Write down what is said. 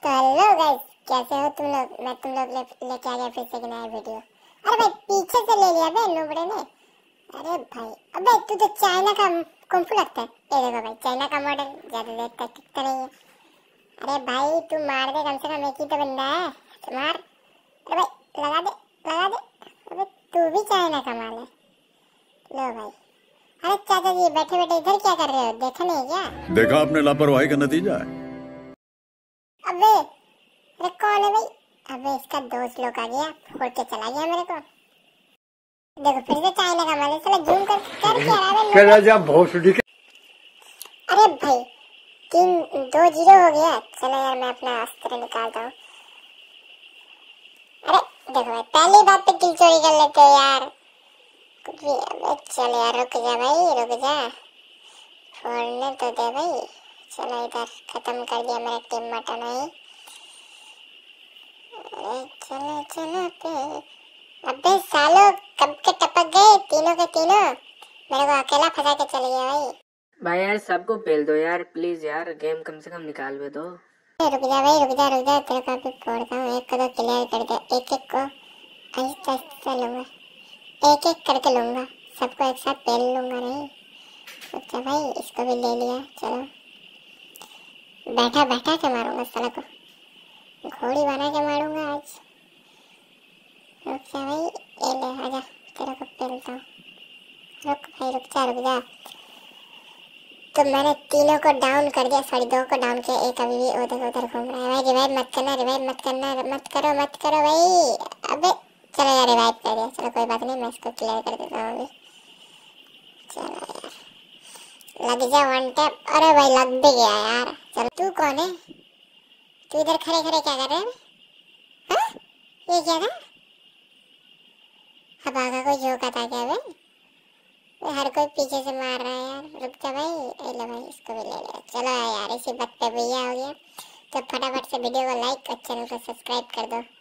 तो hello guys, कैसे हो तुम लोग। मैं तुम लोग लेके आ गया फिर से एक नया वीडियो। अरे भाई पीछे से ले लिया बे नुबड़े ने। अरे भाई अबे तू तो चाइना का कुंफू लगता है। ये देखो भाई चाइना का मॉडल ज्यादा देर तक टिकता नहीं है। अरे भाई तू मार दे, कम से कम एक ही तो बंदा है, तो मार। अरे भाई लगा दे लगा दे। अबे तू भी चाइना का माल है। लो भाई। अरे चाचा जी बैठे बैठे इधर क्या कर रहे हो, देखा नहीं क्या? देखा आपने लापरवाही का नतीजा है। अबे अरे कौन है भाई? अबे इसका दोस्त लोग आ गया, फोड़ के चला गया मेरे को। देखो फिर से चाइना का माल है, चलो जूम कर क्या रहा है क्या जा भोसड़ी के। अरे भाई 3-2-0 हो गया। चलो यार मैं अपना अस्त्र निकालता हूँ। अरे देखो भाई पहली बात पे किल चोरी कर लेते हैं यार कुछ भी। अबे चल यार रुक जा भाई, रुक जा, फोड़ने तो दे भाई। चलो इधर खत्म कर दिया मेरा टीम मटन है। अरे चलो चलो पे। अबे सालो कब के टपक गए तीनों के तीनों, मेरे को अकेला फंसा के चले गया भाई। भाई यार सबको पेल दो यार प्लीज यार, गेम कम से कम निकाल भी दो। रुक जा भाई, रुक जा तेरे को अभी फोड़ता हूँ। एक को तो क्लियर कर दे, एक एक को आहिस्ता आहिस्ता लूंगा, एक एक करके लूंगा, सबको एक साथ पेल लूंगा। नहीं रुक जा भाई, इसको भी ले लिया। चलो बैठा बैठा के मारूंगा साला को, घोड़ी बना के मारूंगा आज। रुक जा भाई, ये ले आजा, तेरे को पेलता हूँ। रुक भाई रुक जा। तो मैंने तीनों को डाउन कर दिया, सॉरी 2 को डाउन किया, एक अभी भी उधर उधर घूम रहा है भाई। रिवाइव मत करना, रिवाइव मत करना, मत करो भाई। अबे चलो यार रिवाइव कर दिया, चलो कोई बात नहीं, मैं इसको क्लियर कर देता हूँ अभी। चलो यार लग जा वन टैप। अरे भाई लग भी गया यार। चलो तू कौन है? तू इधर खड़े खड़े क्या कर रहे हैं? हाँ ये क्या था? अब आगा कोई झोंका था क्या भाई? हर कोई पीछे से मार रहा है यार। रुक जा भाई, ले भाई इसको भी ले लिया। चलो यार इसी बात पे भैया हो गया। तो फटाफट से वीडियो को लाइक और चैनल को सब्सक्राइब कर दो।